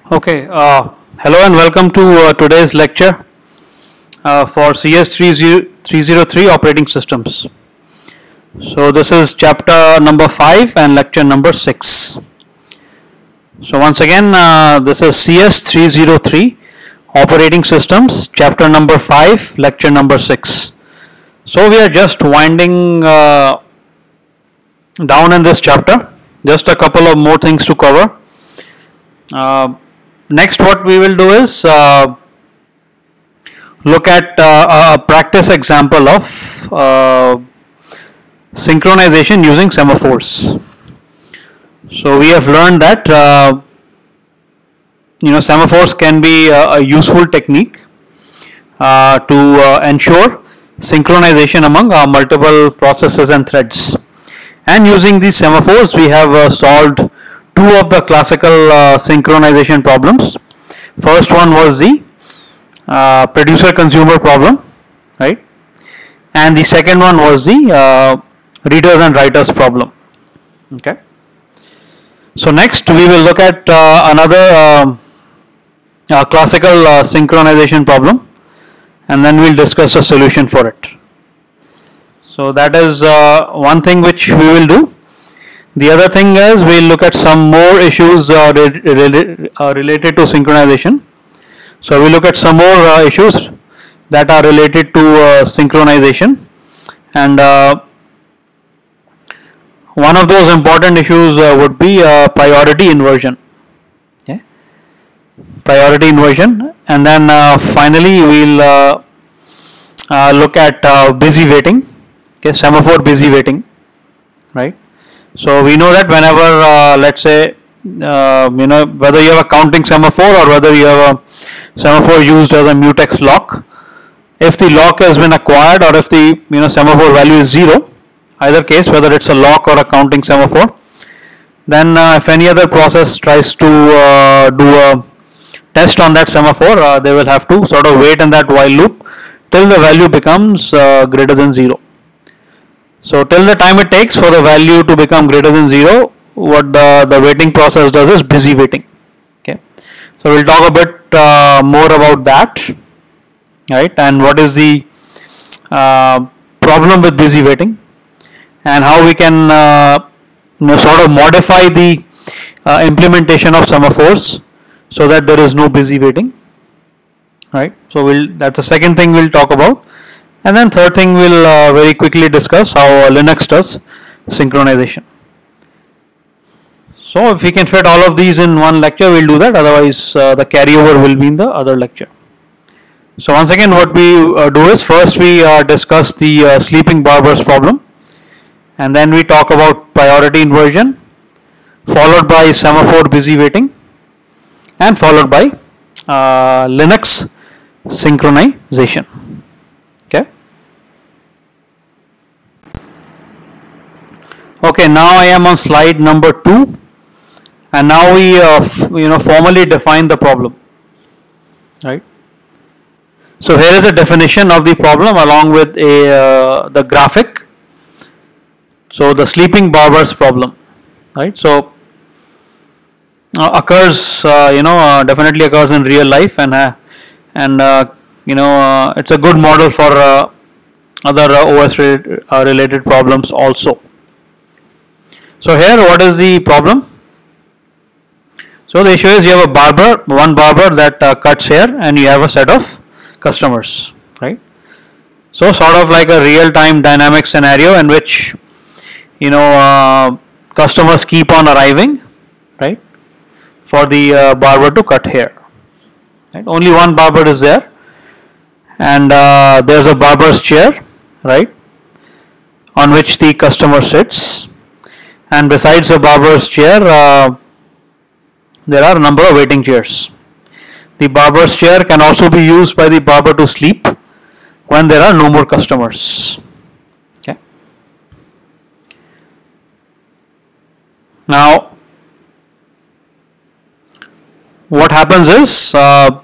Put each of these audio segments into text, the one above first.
Okay, hello and welcome to today's lecture for CS303 operating systems. So this is chapter number 5 and lecture number 6. So once again, this is CS303 operating systems, chapter number 5, lecture number 6. So we are just winding down in this chapter, just a couple of more things to cover. Next, what we will do is look at a practice example of synchronization using semaphores. So we have learned that semaphores can be a useful technique to ensure synchronization among multiple processes and threads. And using these semaphores, we have solved two of the classical synchronization problems. First one was the producer-consumer problem, right? And the second one was the readers and writers problem. Okay. So next we will look at another classical synchronization problem, and then we'll discuss a solution for it. So that is one thing which we will do. The other thing is we'll look at some more issues related to synchronization. So we'll look at some more issues that are related to synchronization, and one of those important issues would be priority inversion. Okay. Priority inversion, and then finally we'll look at busy waiting. Okay, semaphore busy waiting, right? So we know that whenever, let's say, whether you have a counting semaphore or whether you have a semaphore used as a mutex lock, if the lock has been acquired or if the semaphore value is 0, either case, whether it's a lock or a counting semaphore, then if any other process tries to do a test on that semaphore, they will have to sort of wait in that while loop till the value becomes greater than 0. So till the time it takes for the value to become greater than 0, what the waiting process does is busy waiting. Okay. So we'll talk a bit more about that, right? And what is the problem with busy waiting, and how we can sort of modify the implementation of semaphores so that there is no busy waiting, right? So that's the second thing we'll talk about. And then third thing, we'll very quickly discuss how Linux does synchronization. So if we can fit all of these in one lecture, we'll do that. Otherwise, the carryover will be in the other lecture. So once again, what we do is first we discuss the sleeping barbers problem, and then we talk about priority inversion, followed by semaphore busy waiting, and followed by Linux synchronization. Okay, now I am on slide number 2, and now we formally define the problem, right? So here is a definition of the problem along with the graphic. So the sleeping barbers problem, right? So occurs definitely occurs in real life, and it's a good model for other OS related problems also. So here, what is the problem? So the issue is you have one barber that cuts hair, and you have a set of customers, right? So sort of like a real-time dynamic scenario in which customers keep on arriving, right, for the barber to cut hair. Right? Only one barber is there, and there's a barber's chair, right, on which the customer sits. And besides the barber's chair, there are a number of waiting chairs. The barber's chair can also be used by the barber to sleep when there are no more customers. Okay. Now, what happens is, as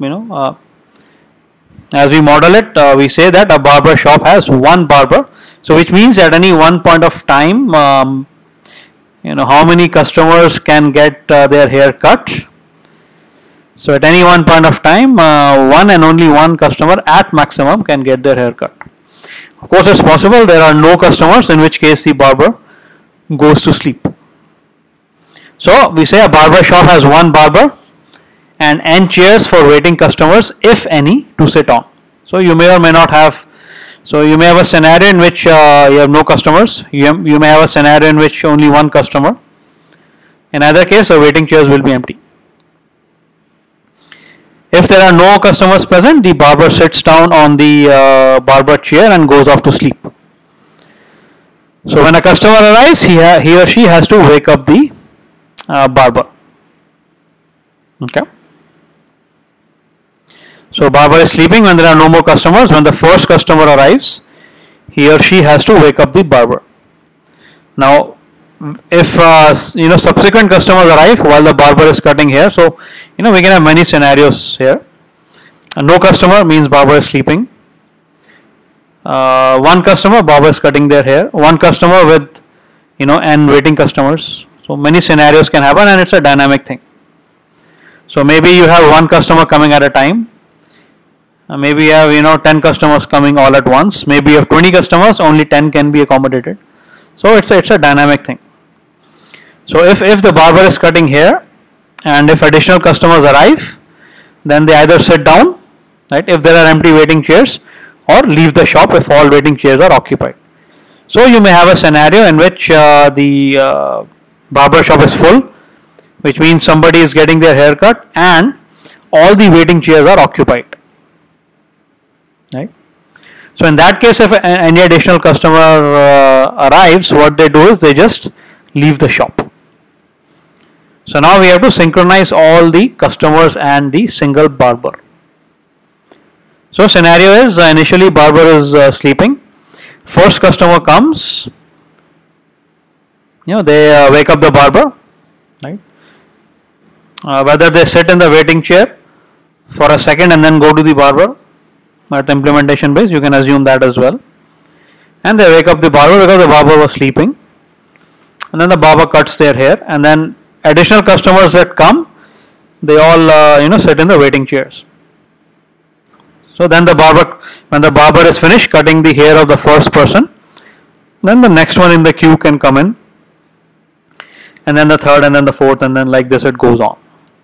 we model it, we say that a barber shop has one barber. So which means at any one point of time, how many customers can get their hair cut. So at any one point of time, one and only one customer at maximum can get their haircut. Of course, it's possible there are no customers, in which case the barber goes to sleep. So we say a barber shop has one barber and n chairs for waiting customers, if any, to sit on. So you may or may not have. So you may have a scenario in which you have no customers. You may have a scenario in which only one customer. In either case, the waiting chairs will be empty. If there are no customers present, the barber sits down on the barber chair and goes off to sleep. So when a customer arrives, he or she has to wake up the barber. Okay. So barber is sleeping when there are no more customers. When the first customer arrives, he or she has to wake up the barber. Now, if subsequent customers arrive while the barber is cutting hair, so we can have many scenarios here. No customer means barber is sleeping. One customer, barber is cutting their hair. One customer with n waiting customers. So many scenarios can happen, and it's a dynamic thing. So maybe you have one customer coming at a time. Maybe you have 10 customers coming all at once. Maybe you have 20 customers, only 10 can be accommodated. So it's a dynamic thing. So if the barber is cutting hair and if additional customers arrive, then they either sit down, right, if there are empty waiting chairs, or leave the shop if all waiting chairs are occupied. So you may have a scenario in which the barber shop is full, which means somebody is getting their hair cut and all the waiting chairs are occupied. Right. So in that case, if any additional customer arrives, what they do is they just leave the shop. So now we have to synchronize all the customers and the single barber. So scenario is initially barber is sleeping. First customer comes. They wake up the barber. Right. Whether they sit in the waiting chair for a second and then go to the barber. At implementation base, you can assume that as well. And they wake up the barber because the barber was sleeping. And then the barber cuts their hair. And then additional customers that come, they all sit in the waiting chairs. So then when the barber is finished cutting the hair of the first person, then the next one in the queue can come in. And then the third, and then the fourth, and then like this it goes on.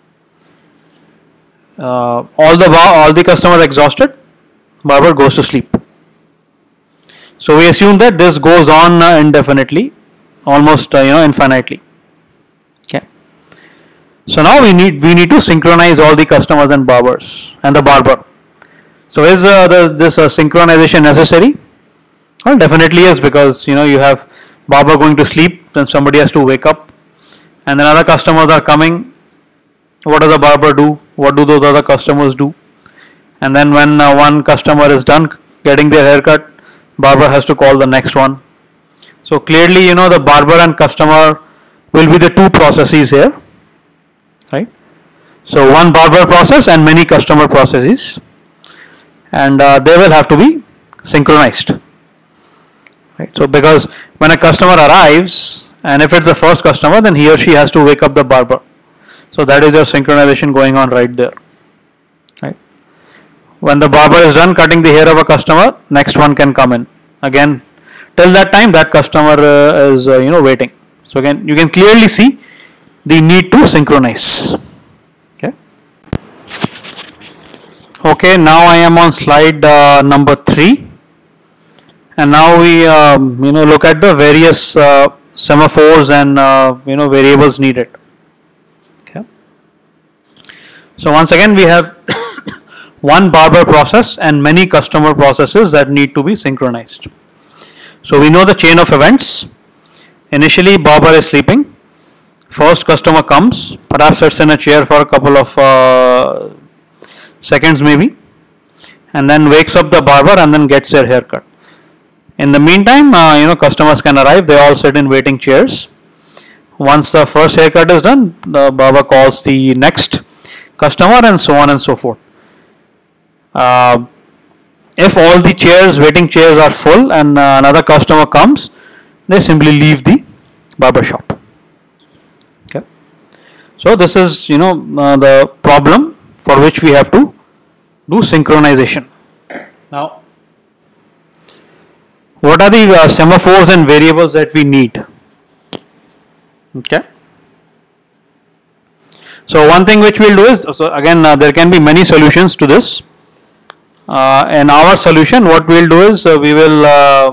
All the customers exhausted. Barber goes to sleep. So we assume that this goes on indefinitely, almost infinitely. Okay. So now we need to synchronize all the customers and barbers and the barber. So is this synchronization necessary? Well, definitely is, because you have barber going to sleep, then somebody has to wake up, and then other customers are coming. What does the barber do? What do those other customers do? And then when one customer is done getting their haircut, barber has to call the next one. So clearly, the barber and customer will be the two processes here, right? So one barber process and many customer processes, and they will have to be synchronized, right? So because when a customer arrives, and if it's the first customer, then he or she has to wake up the barber. So that is your synchronization going on right there. When the barber is done cutting the hair of a customer, next one can come in. Again, till that time, that customer is waiting. So again, you can clearly see the need to synchronize. Okay. Okay. Now I am on slide number 3, and now we look at the various semaphores and variables needed. Okay. So once again, we have one barber process and many customer processes that need to be synchronized. So we know the chain of events. Initially, barber is sleeping. First customer comes, perhaps sits in a chair for a couple of seconds maybe, and then wakes up the barber and then gets their haircut. In the meantime, customers can arrive. They all sit in waiting chairs. Once the first haircut is done, the barber calls the next customer, and so on and so forth. If all the waiting chairs are full and another customer comes, they simply leave the barber shop. Okay. So this is the problem for which we have to do synchronization. Now, what are the semaphores and variables that we need? Okay. So one thing which we'll do is, so again there can be many solutions to this. In our solution, what we'll do is we will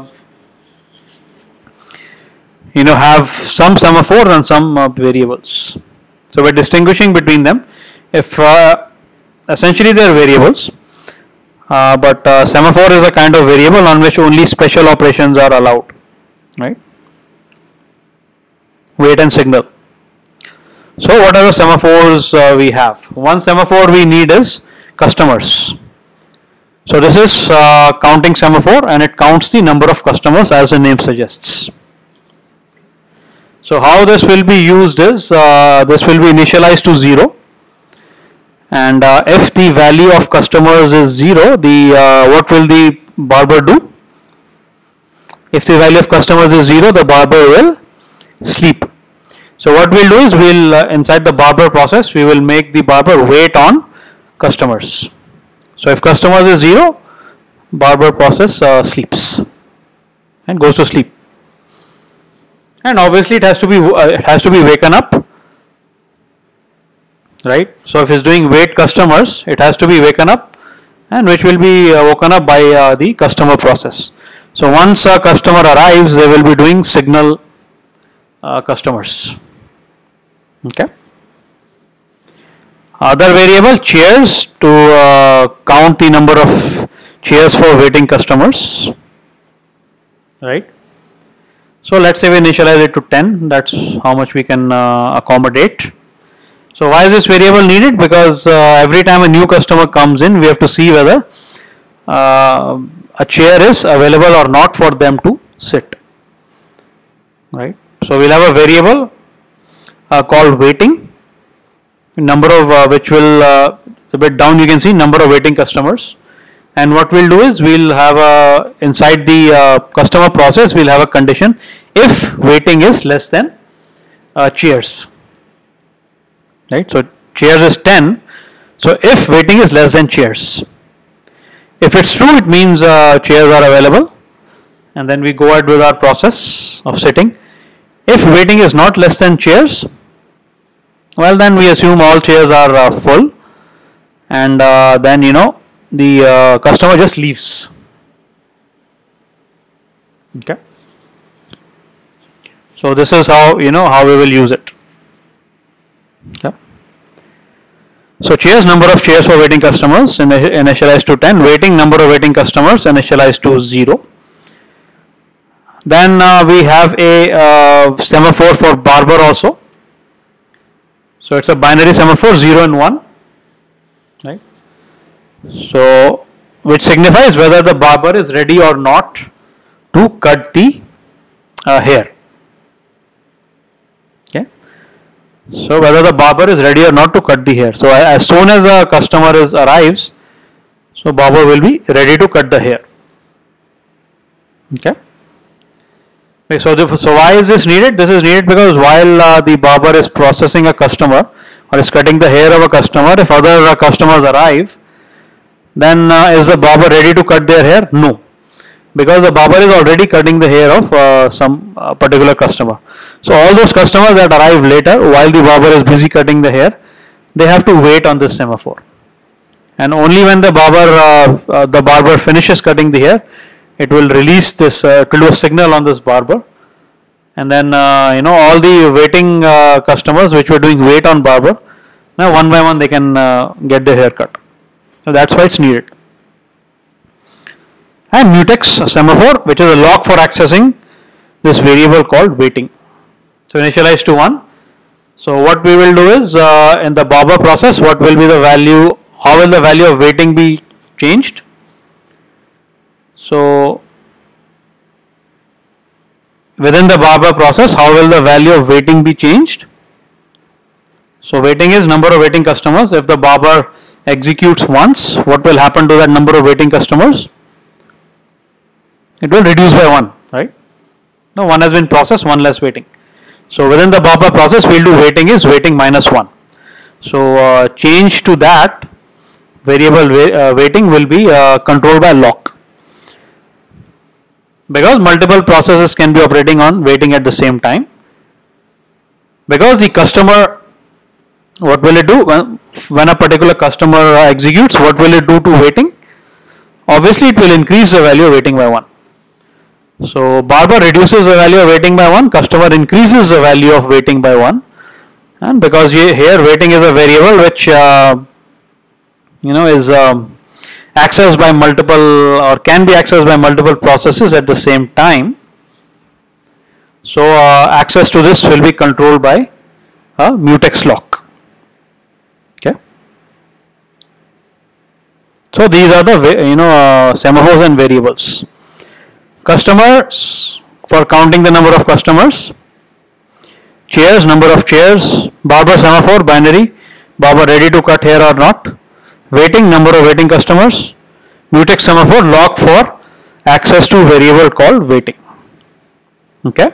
have some semaphores and some variables. So we're distinguishing between them. If essentially they are variables, but semaphore is a kind of variable on which only special operations are allowed, right? Wait and signal. So what are the semaphores we have? One semaphore we need is customers. So this is counting semaphore, and it counts the number of customers as the name suggests. So how this will be used is, this will be initialized to 0, and if the value of customers is 0, what will the barber do? If the value of customers is 0, the barber will sleep. So what we'll do is, inside the barber process, we will make the barber wait on customers. So if customers is 0, barber process sleeps and goes to sleep. And obviously it has to be waken up, right? So if it's doing wait customers, it has to be waken up, and which will be woken up by the customer process. So once a customer arrives, they will be doing signal customers. Okay. Other variable, chairs, to count the number of chairs for waiting customers, right? So let's say we initialize it to 10, that's how much we can accommodate. So why is this variable needed? Because every time a new customer comes in, we have to see whether a chair is available or not for them to sit, right? So we'll have a variable called waiting, number of which will, a bit down you can see number of waiting customers, and what we'll do is we'll have inside the customer process, we'll have a condition if waiting is less than chairs, right? So chairs is 10, so if waiting is less than chairs, if it's true, it means chairs are available, and then we go ahead with our process of sitting. If waiting is not less than chairs, well, then we assume all chairs are full, and then the customer just leaves. Okay. So this is how how we will use it. Okay. So chairs, number of chairs for waiting customers initialized to 10, waiting number of waiting customers initialized to 0. Then we have a semaphore for barber also. So it's a binary semaphore, 0 and 1, right? So which signifies whether the barber is ready or not to cut the hair. Okay. So whether the barber is ready or not to cut the hair. So as soon as a customer arrives, so barber will be ready to cut the hair. Okay. So why is this needed? This is needed because while the barber is processing a customer or is cutting the hair of a customer, if other customers arrive, then is the barber ready to cut their hair? No, because the barber is already cutting the hair of some particular customer. So all those customers that arrive later, while the barber is busy cutting the hair, they have to wait on this semaphore. And only when the barber finishes cutting the hair, it will release this, it will do a signal on this barber, and then all the waiting customers which were doing wait on barber, now one by one they can get their hair cut. So that's why it's needed. And mutex semaphore, which is a lock for accessing this variable called waiting. So initialize to 1. So what we will do is in the barber process, what will be the value? How will the value of waiting be changed? So within the barber process, how will the value of waiting be changed? So waiting is number of waiting customers. If the barber executes once, what will happen to that number of waiting customers? It will reduce by 1, right? No, 1 has been processed, 1 less waiting. So within the barber process, we'll do waiting is waiting minus 1. So change to that variable waiting will be controlled by lock, because multiple processes can be operating on waiting at the same time. Because the customer, what will it do when a particular customer executes? What will it do to waiting? Obviously, it will increase the value of waiting by 1. So barber reduces the value of waiting by 1, customer increases the value of waiting by 1, and because here waiting is a variable which is accessed by multiple, or can be accessed by multiple processes at the same time. So access to this will be controlled by a mutex lock. Okay. So these are the semaphores and variables. Customers, for counting the number of customers. Chairs, number of chairs. Barber semaphore, binary. Barber ready to cut hair or not. Waiting, number of waiting customers. Mutex semaphore, lock for access to variable called waiting. Okay.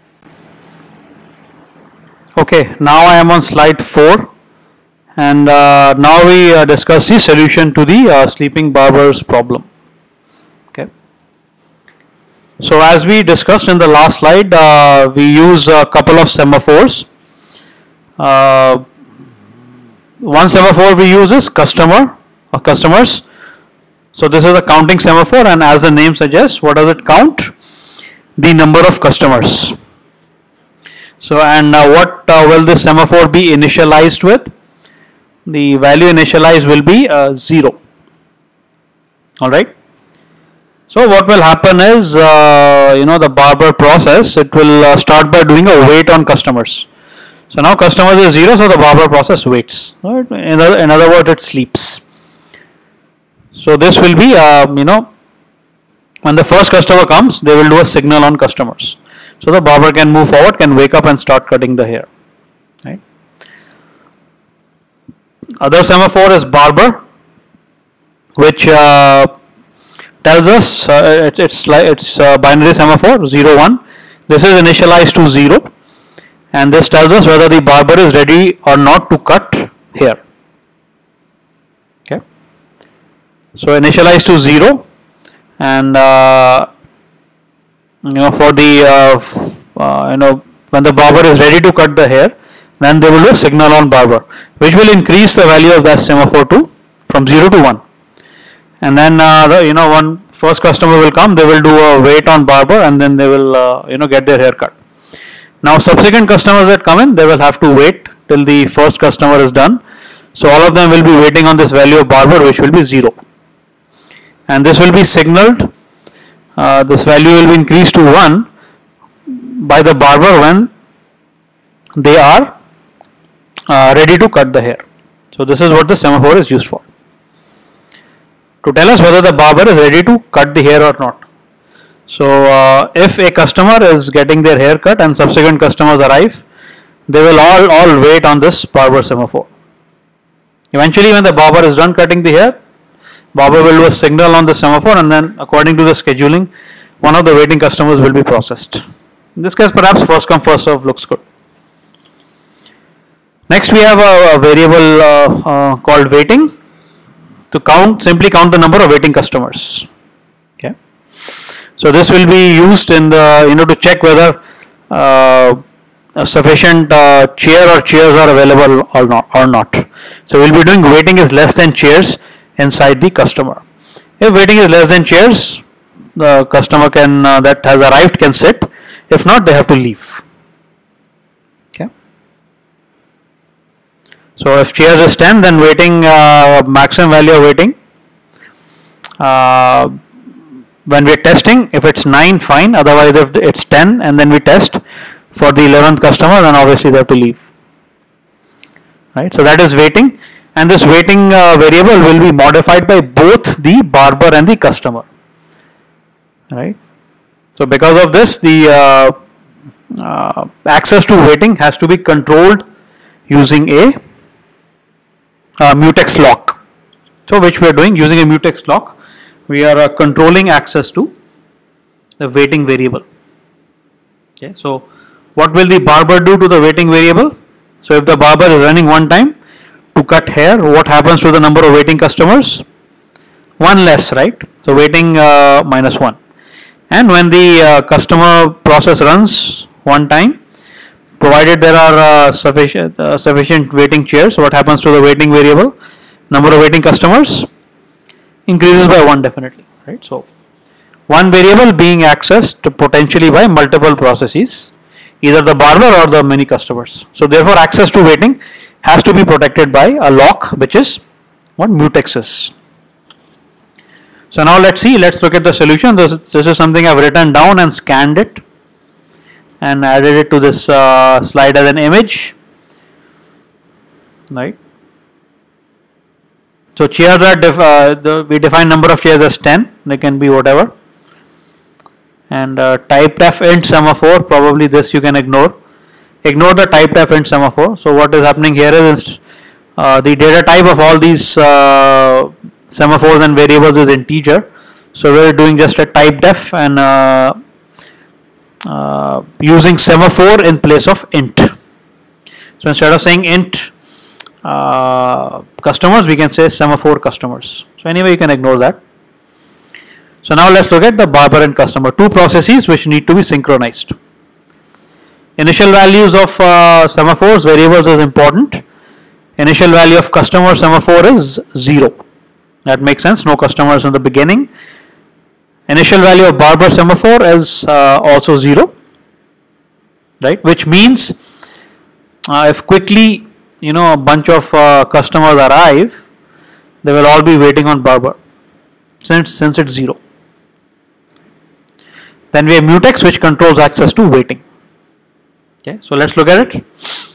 Okay, now I am on slide 4, and now we discuss the solution to the sleeping barber's problem. Okay. So as we discussed in the last slide, we use a couple of semaphores. One semaphore we use is customer or customers. So this is a counting semaphore, and as the name suggests, what does it count? The number of customers. So, and what will this semaphore be initialized with? The value initialized will be 0. Alright. So what will happen is, the barber process, it will start by doing a wait on customers. So now customers is 0, so the barber process waits. Right? In other words, it sleeps. So this will be, when the first customer comes, they will do a signal on customers. So the barber can move forward, can wake up and start cutting the hair. Right. Other semaphore is barber, which tells us it's binary semaphore 0 1. This is initialized to 0, and this tells us whether the barber is ready or not to cut hair. Okay. So initialized to 0, and for the when the barber is ready to cut the hair, then they will do a signal on barber, which will increase the value of that semaphore from 0 to 1. And then one first customer will come, they will do a wait on barber, and then they will get their hair cut. Now subsequent customers that come in, they will have to wait till the first customer is done. So all of them will be waiting on this value of barber, which will be 0, and this will be signaled. This value will be increased to 1 by the barber when they are ready to cut the hair. So this is what the semaphore is used for, to tell us whether the barber is ready to cut the hair or not. So if a customer is getting their hair cut and subsequent customers arrive, they will all wait on this barber semaphore. Eventually, when the barber is done cutting the hair, barber will do a signal on the semaphore, and then according to the scheduling, one of the waiting customers will be processed. In this case, perhaps first come first serve looks good. Next, we have a variable called waiting, to simply count the number of waiting customers. Okay. So this will be used in the to check whether a sufficient chair or chairs are available or not. So we'll be doing waiting is less than chairs inside the customer. If waiting is less than chairs, the customer that has arrived can sit. If not, they have to leave. Okay. So if chairs is 10, then waiting maximum value of waiting. When we're testing, if it's 9, fine. Otherwise, if it's 10 and then we test for the 11th customer, then obviously they have to leave. Right. So that is waiting. And this waiting variable will be modified by both the barber and the customer. Right. So because of this, the access to waiting has to be controlled using a mutex lock. So which we are doing using a mutex lock, we are controlling access to the waiting variable. Okay. So what will the barber do to the waiting variable? So if the barber is running one time, to cut hair, what happens to the number of waiting customers? One less, right? So waiting minus 1. And when the customer process runs one time, provided there are sufficient waiting chairs, what happens to the waiting variable? Number of waiting customers increases by 1 definitely, right? So one variable being accessed potentially by multiple processes, either the barber or the many customers. So therefore access to waiting has to be protected by a lock, which is what mutex is. So now let's look at the solution. This is something I've written down and scanned it and added it to this slide as an image, right? So chairs are we define number of chairs as 10. They can be whatever. And type def int semaphore, probably this you can ignore. Ignore the type def int semaphore. So what is happening here is the data type of all these semaphores and variables is integer. So we're doing just a type def and using semaphore in place of int. So instead of saying int customers, we can say semaphore customers. So anyway, you can ignore that. So now let's look at the barber and customer, two processes which need to be synchronized. Initial values of semaphores variables is important. Initial value of customer semaphore is 0. That makes sense, no customers in the beginning. Initial value of barber semaphore is also 0, right? Which means if quickly a bunch of customers arrive, they will all be waiting on barber since it's 0. Then we have mutex, which controls access to waiting. Okay, so let's look at it.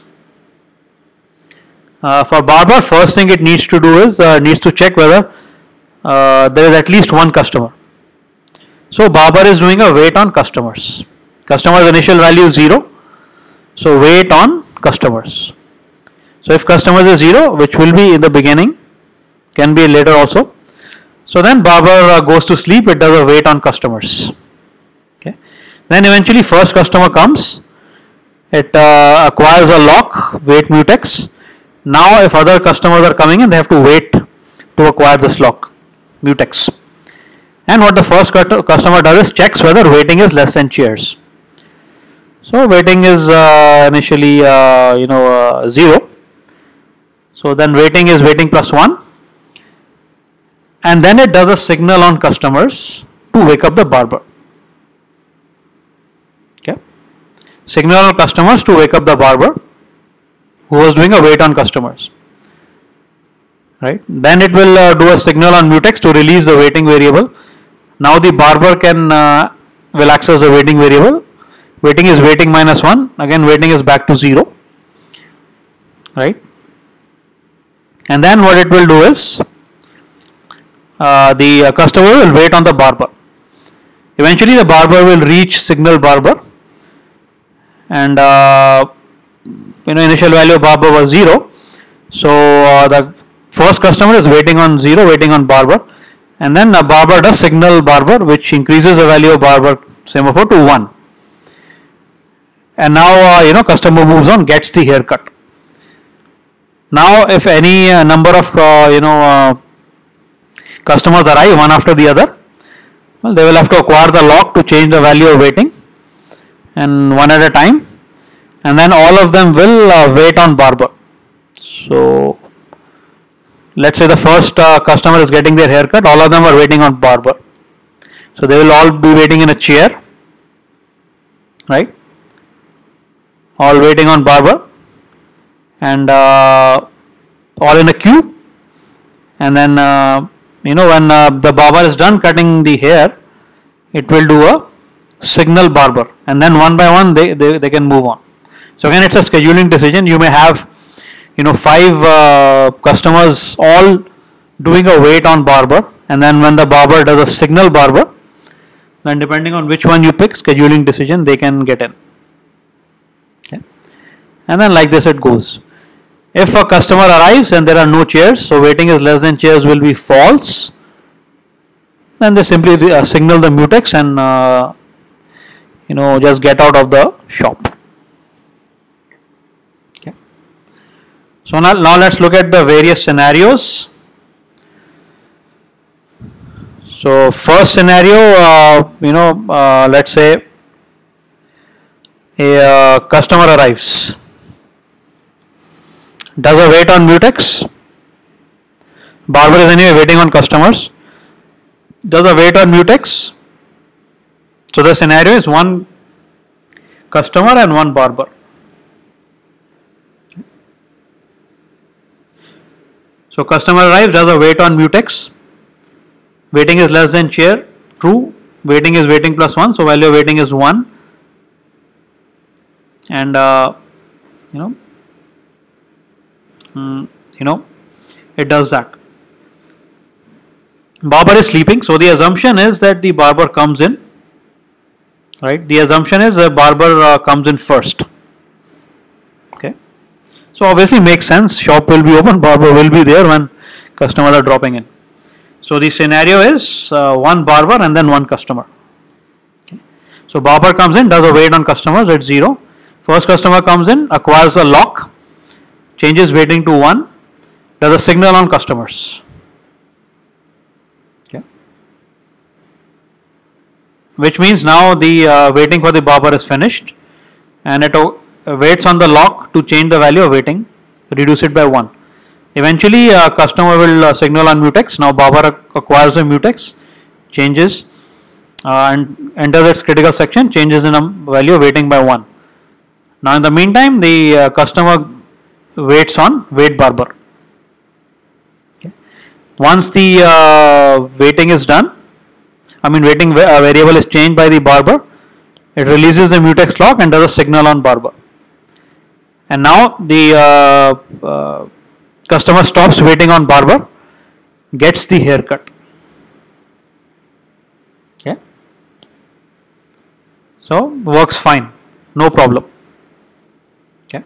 For barber, first thing it needs to do is needs to check whether there is at least one customer. So barber is doing a wait on customers. Customer's initial value is 0. So wait on customers. So if customers is 0, which will be in the beginning, can be later also. So then barber goes to sleep. It does a wait on customers. Okay. Then eventually first customer comes. It acquires a lock, wait mutex. Now if other customers are coming in, they have to wait to acquire this lock, mutex. And what the first customer does is checks whether waiting is less than chairs. So waiting is initially 0. So then waiting is waiting plus 1. And then it does a signal on customers to wake up the barber. Okay. Signal on customers to wake up the barber who was doing a wait on customers. Right. Then it will do a signal on mutex to release the waiting variable. Now the barber will access the waiting variable. Waiting is waiting minus 1. Again waiting is back to 0. Right. And then what it will do is the customer will wait on the barber. Eventually the barber will reach signal barber, and initial value of barber was 0. So the first customer is waiting on 0, waiting on barber, and then barber does signal barber, which increases the value of barber semaphore to 1. And now customer moves on, gets the haircut. Now if any number of customers arrive one after the other, well, they will have to acquire the lock to change the value of waiting, and one at a time, and then all of them will wait on barber. So let's say the first customer is getting their haircut, all of them are waiting on barber. So they will all be waiting in a chair, right? All waiting on barber, and all in a queue, and then when the barber is done cutting the hair, it will do a signal barber, and then one by one they can move on. So again, it's a scheduling decision. You may have 5 customers all doing a wait on barber, and then when the barber does a signal barber, then depending on which one you pick, scheduling decision, they can get in. Okay. And then like this it goes. If a customer arrives and there are no chairs, so waiting is less than chairs will be false, then they simply signal the mutex and just get out of the shop. Okay. So now let's look at the various scenarios. So first scenario, let's say a customer arrives, does a wait on mutex. Barber is anyway waiting on customers, does a wait on mutex. So the scenario is one customer and one barber. So customer arrives, does a wait on mutex. Waiting is less than chair, true. Waiting is waiting plus 1, so value of waiting is 1. And it does that. Barber is sleeping, so the assumption is that the barber comes in. Right? The assumption is the barber comes in first. Okay. So obviously makes sense. Shop will be open, barber will be there when customers are dropping in. So the scenario is one barber and then one customer. Okay. So barber comes in, does a wait on customers at 0. First customer comes in, acquires a lock, changes waiting to 1, does a signal on customers. Okay. Which means now the waiting for the barber is finished, and it waits on the lock to change the value of waiting, reduce it by 1. Eventually customer will signal on mutex. Now barber acquires a mutex, changes and enters its critical section, changes in value of waiting by 1. Now in the meantime the customer waits on wait barber. Okay. Once the waiting is done, waiting variable is changed by the barber, it releases the mutex lock and does a signal on barber. And now the customer stops waiting on barber, gets the haircut. Okay. So works fine, no problem. Okay.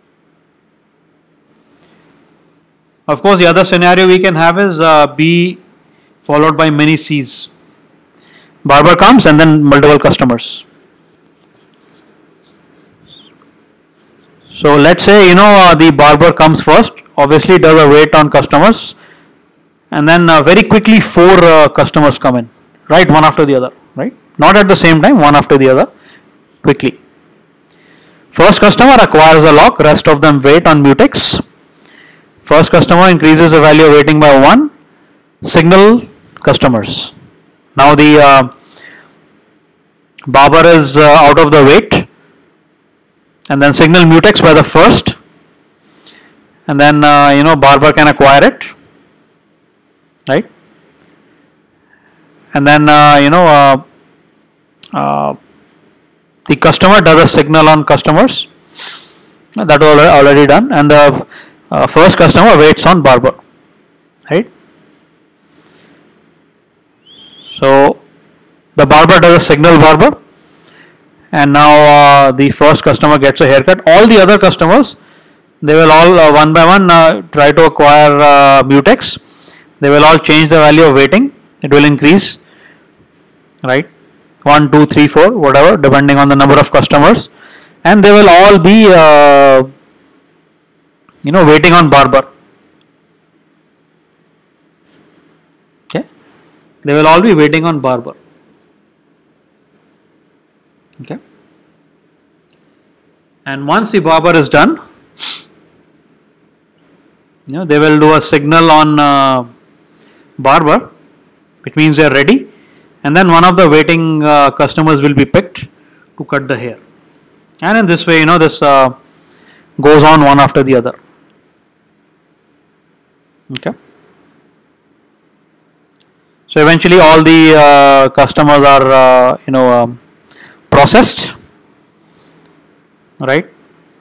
Of course, the other scenario we can have is B followed by many C's. Barber comes and then multiple customers. So let's say the barber comes first, obviously does a wait on customers, and then very quickly 4 customers come in, right, one after the other, right, not at the same time, one after the other, quickly. First customer acquires a lock, rest of them wait on mutex. First customer increases the value of waiting by 1, signal customers. Now the barber is out of the wait, and then signal mutex by the first, and then barber can acquire it, right, and then the customer does a signal on customers, that was already done, and the first customer waits on barber, right. So the barber does a signal barber, and now the first customer gets a haircut. All the other customers, they will all one by one try to acquire mutex. They will all change the value of waiting. It will increase, right, 1, 2, 3, 4, whatever, depending on the number of customers, and they will all be waiting on barber. Okay, they will all be waiting on barber. Okay, and once the barber is done, they will do a signal on barber, which means they are ready, and then one of the waiting customers will be picked to cut the hair, and in this way this goes on one after the other. Okay, so eventually all the customers are processed, right,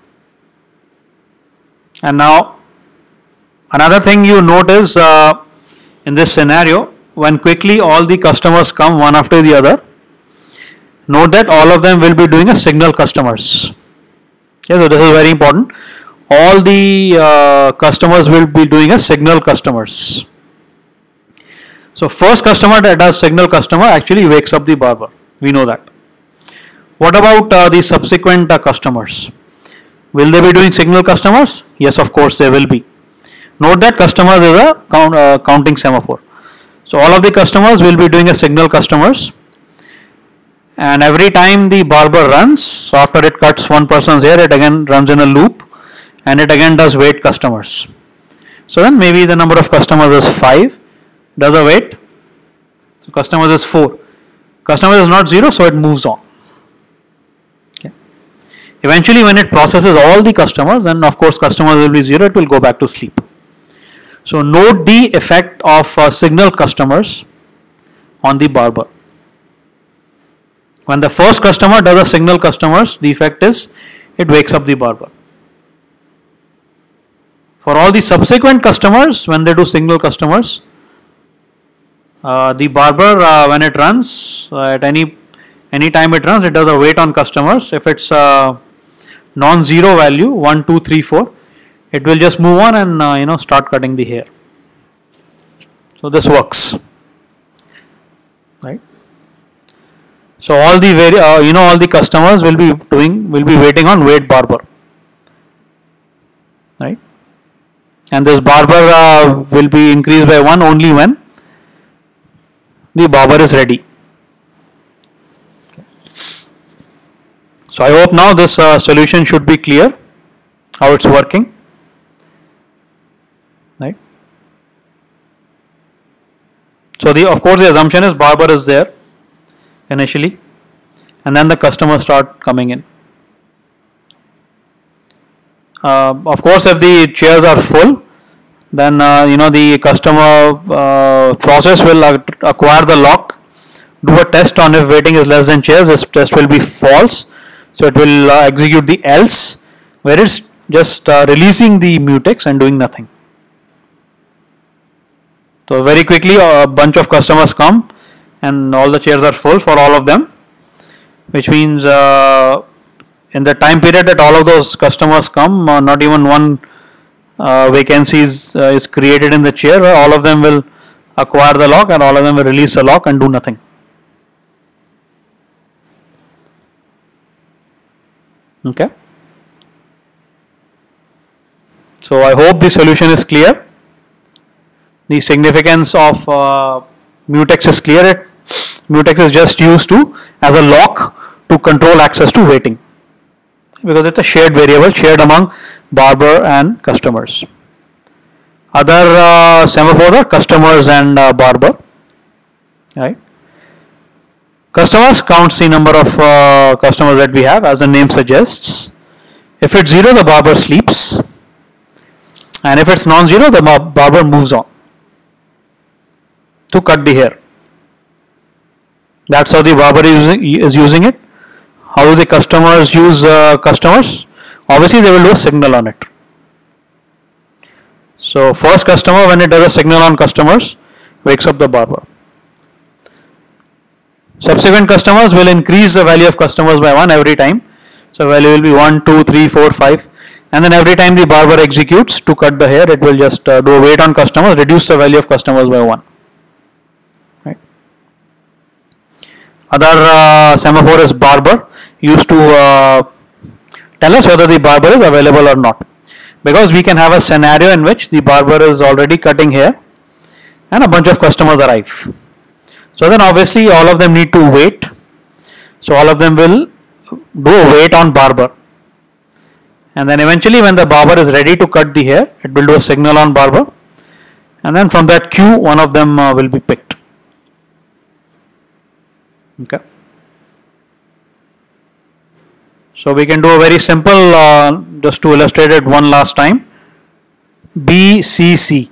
and now another thing you note is in this scenario, when quickly all the customers come one after the other, note that all of them will be doing a signal customers. Okay, so this is very important. All the customers will be doing a signal customers. So first customer that does signal customer actually wakes up the barber. We know that. What about the subsequent customers? Will they be doing signal customers? Yes, of course they will be. Note that customers is a counting semaphore. So all of the customers will be doing a signal customers, and every time the barber runs, so after it cuts one person's hair, it again runs in a loop and it again does wait customers. So then maybe the number of customers is 5, does a wait, so customers is 4. Customers is not 0, so it moves on. Okay. Eventually when it processes all the customers, then of course customers will be 0, it will go back to sleep. So note the effect of signal customers on the barber. When the first customer does a signal customers, the effect is it wakes up the barber. For all the subsequent customers, when they do signal customers, the barber when it runs at any time it runs, it does a wait on customers. If it's non-zero value 1, 2, 3, 4, it will just move on and start cutting the hair. So this works, right? So all the all the customers will be waiting on wait barber, right? And this barber will be increased by 1 only when the barber is ready. Okay. So I hope now this solution should be clear how it's working, right? So of course the assumption is barber is there initially, and then the customers start coming in. Of course, if the chairs are full, then the customer process will acquire the lock, do a test on if waiting is less than chairs. This test will be false, so it will execute the else, where it's just releasing the mutex and doing nothing. So very quickly a bunch of customers come and all the chairs are full for all of them, which means in the time period that all of those customers come, not even one vacancy is created in the chair, where all of them will acquire the lock and all of them will release the lock and do nothing. Okay. So I hope the solution is clear. The significance of mutex is clear. Mutex is just used as a lock to control access to waiting, because it's a shared variable, shared among barber and customers. Other semaphores are customers and barber, right? Customers counts the number of customers that we have, as the name suggests. If it's 0, the barber sleeps, and if it's non-zero, the barber moves on to cut the hair. That's how the barber is using it. How do the customers use customers? Obviously they will do a signal on it. So first customer, when it does a signal on customers, wakes up the barber. Subsequent customers will increase the value of customers by 1 every time. So value will be 1, 2, 3, 4, 5, and then every time the barber executes to cut the hair, it will just do a wait on customers, reduce the value of customers by 1. Right. Other semaphore is barber, used to tell us whether the barber is available or not, because we can have a scenario in which the barber is already cutting hair and a bunch of customers arrive. So then obviously all of them need to wait. So all of them will do a wait on barber, and then eventually when the barber is ready to cut the hair, it will do a signal on barber, and then from that queue one of them will be picked. Okay. So we can do a very simple, just to illustrate it one last time, BCC.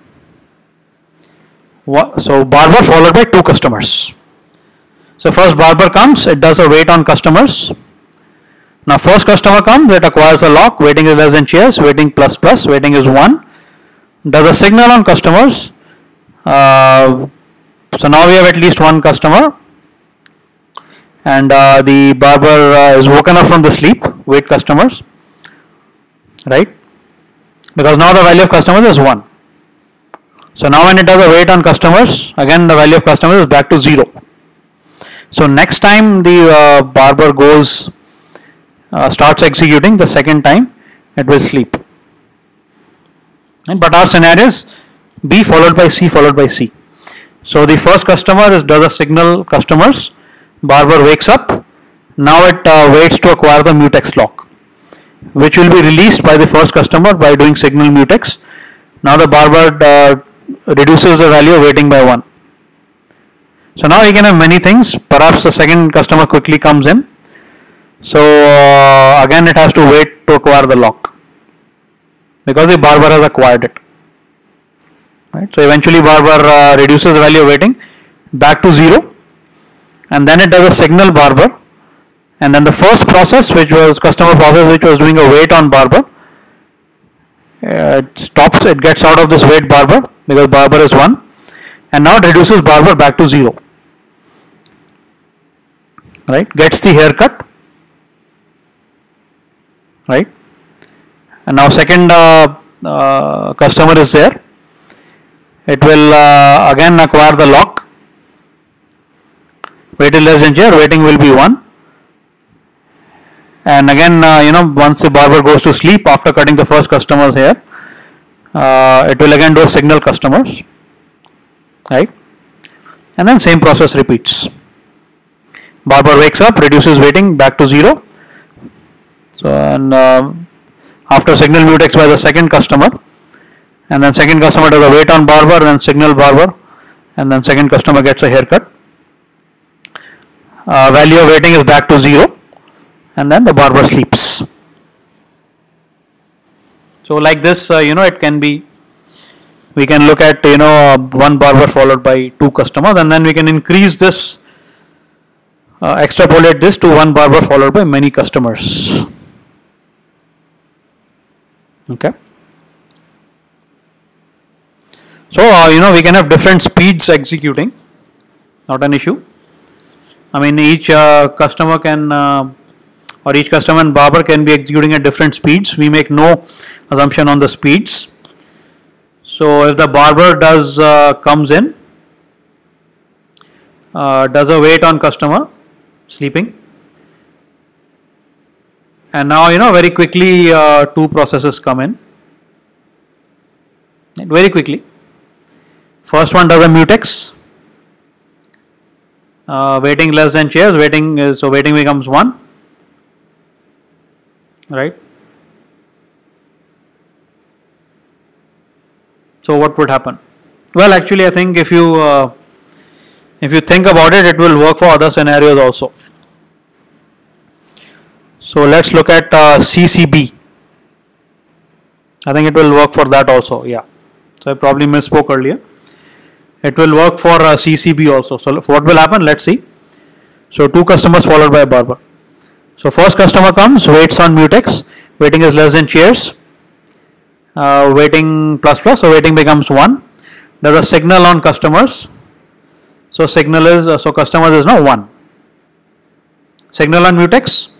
So barber followed by 2 customers. So first barber comes, it does a wait on customers. Now first customer comes, it acquires a lock, waiting is less than chairs, waiting plus plus, waiting is 1, does a signal on customers. So now we have at least 1 customer, and the barber is woken up from the sleep, wait customers, right? Because now the value of customers is 1. So now when it does a wait on customers, again the value of customers is back to 0. So next time the barber goes, starts executing the second time, it will sleep. But our scenario is B followed by C followed by C. So the first customer does a signal customers, barber wakes up, now it waits to acquire the mutex lock, which will be released by the first customer by doing signal mutex. Now the barber reduces the value of waiting by 1. So now you can have many things. Perhaps the second customer quickly comes in. So again it has to wait to acquire the lock because the barber has acquired it. Right? So eventually barber reduces the value of waiting back to 0, and then it does a signal barber, and then the first process, which was customer process, which was doing a wait on barber, it stops, it gets out of this wait barber because barber is 1, and now it reduces barber back to 0. Right? Gets the haircut. Right? And now second customer is there. It will again acquire the lock. Wait is less than here, waiting will be 1. And again, once the barber goes to sleep after cutting the first customer's hair, it will again do a signal customers, right? And then same process repeats. Barber wakes up, reduces waiting back to 0. So, and after signal mutex by the second customer, and then second customer does a wait on barber and then signal barber, and then second customer gets a haircut. Value of waiting is back to 0, and then the barber sleeps. So like this, it can be, we can look at, one barber followed by 2 customers, and then we can increase this, extrapolate this to one barber followed by many customers. Okay. So, we can have different speeds executing, not an issue. I mean, each customer can, or each customer and barber can be executing at different speeds. We make no assumption on the speeds. So, if the barber comes in, does a wait on customer, sleeping, and now, very quickly 2 processes come in, very quickly. First one does a mutex, waiting less than chairs, so waiting becomes 1, right? So what would happen? Well, actually, I think if you think about it, it will work for other scenarios also. So let's look at CCB. I think it will work for that also. Yeah. So I probably misspoke earlier. It will work for CCB also. So what will happen? Let's see. So 2 customers followed by a barber. So first customer comes, waits on mutex. Waiting is less than chairs. Waiting plus plus. So waiting becomes 1. There's a signal on customers. So signal is, so customers is now 1. Signal on mutex.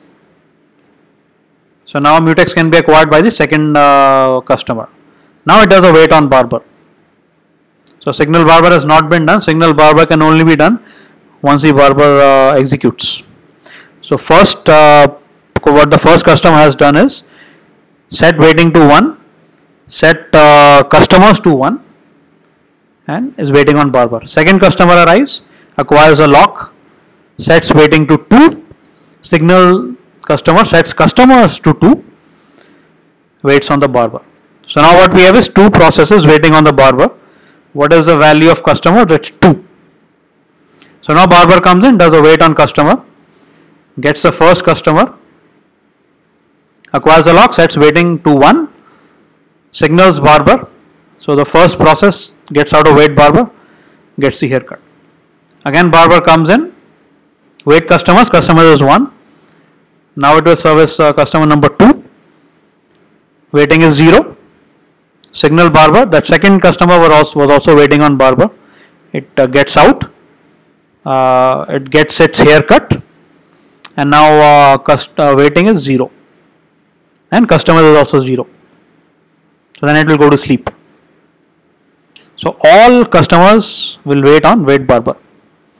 So now mutex can be acquired by the second customer. Now it does a wait on barber. So signal barber has not been done. Signal barber can only be done once the barber executes. So first, what the first customer has done is set waiting to 1, set customers to 1, and is waiting on barber. Second customer arrives, acquires a lock, sets waiting to 2, signal customer sets customers to 2, waits on the barber. So now what we have is 2 processes waiting on the barber. What is the value of customer? That's 2. So now barber comes in, does a wait on customer, gets the first customer, acquires a lock, sets waiting to 1, signals barber. So the first process gets out of wait barber, gets the haircut. Again barber comes in, wait customers, customer is 1. Now it will service customer number 2, waiting is 0. Signal barber, that second customer was also waiting on barber. It gets out, it gets its haircut, and now waiting is 0, and customer is also 0. So then it will go to sleep. So all customers will wait on wait barber.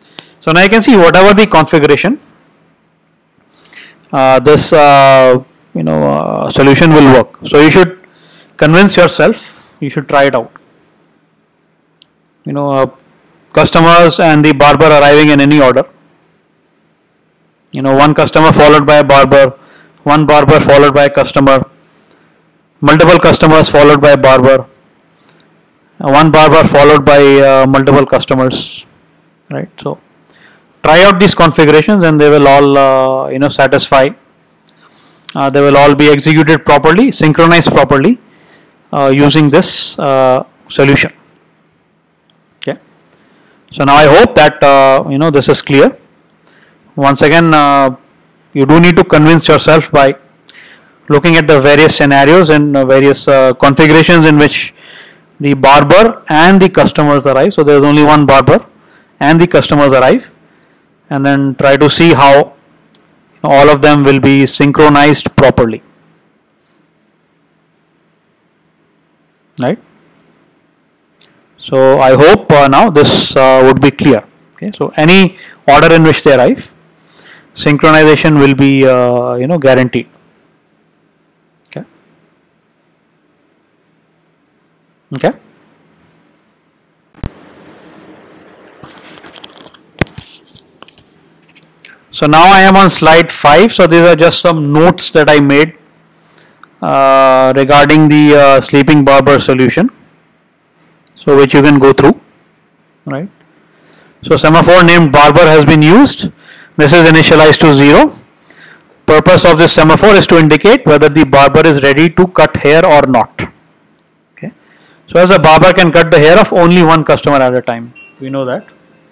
So now you can see whatever the configuration, this solution will work. So you should convince yourself, you should try it out. Customers and the barber arriving in any order. One customer followed by a barber, one barber followed by a customer, multiple customers followed by a barber, one barber followed by multiple customers, right? So try out these configurations and they will all satisfy. They will all be executed properly, synchronized properly using this solution. Okay. So now I hope that this is clear. Once again, you do need to convince yourself by looking at the various scenarios and various configurations in which the barber and the customers arrive. So there is only one barber and the customers arrive, and then try to see how all of them will be synchronized properly, right? So I hope now this would be clear. Okay, so any order in which they arrive, synchronization will be guaranteed. Okay. Okay. So now I am on slide 5. So these are just some notes that I made regarding the sleeping barber solution, so which you can go through, right? So semaphore named barber has been used. This is initialized to 0. Purpose of this semaphore is to indicate whether the barber is ready to cut hair or not. Okay. So as a barber can cut the hair of only one customer at a time. We know that.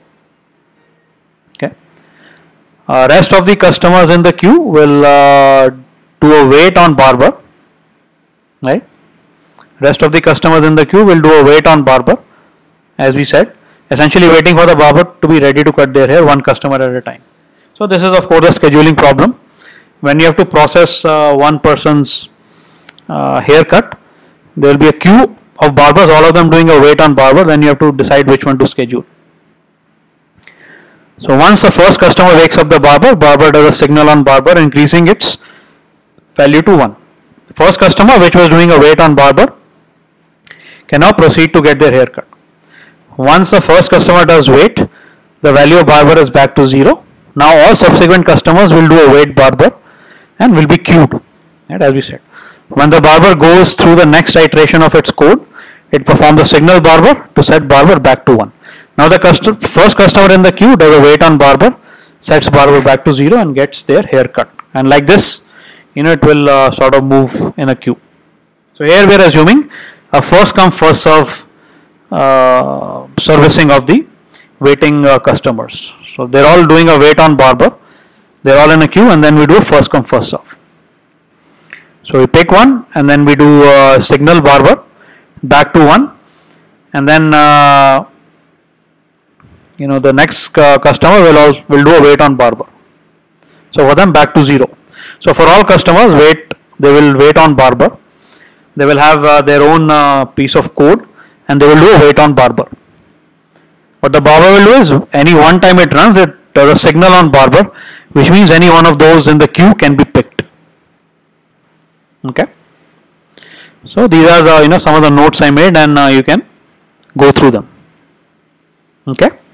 Okay. Rest of the customers in the queue will do a wait on barber. Right. Rest of the customers in the queue will do a wait on barber, as we said, essentially waiting for the barber to be ready to cut their hair, one customer at a time. So this is of course a scheduling problem. When you have to process one person's haircut, there will be a queue of barbers, all of them doing a wait on barber, then you have to decide which one to schedule. So once the first customer wakes up the barber, barber does a signal on barber increasing its value to 1. The first customer, which was doing a wait on barber, can now proceed to get their haircut. Once the first customer does wait, the value of barber is back to 0. Now all subsequent customers will do a wait barber and will be queued, right, as we said. When the barber goes through the next iteration of its code, it performs the signal barber to set barber back to 1. Now the first customer in the queue does a wait on barber, sets barber back to 0 and gets their haircut. And like this, it will sort of move in a queue. So here we are assuming a first come first serve servicing of the waiting customers. So they're all doing a wait on barber, they're all in a queue, and then we do a first come first serve. So we pick one and then we do signal barber back to 1, and then the next customer will do a wait on barber. So for them back to 0. So for all customers they will wait on barber. They will have their own piece of code and they will do a wait on barber. What the barber will do is, any one time it runs, it does a signal on barber, which means any one of those in the queue can be picked. Okay. So these are the some of the notes I made, and you can go through them. Okay.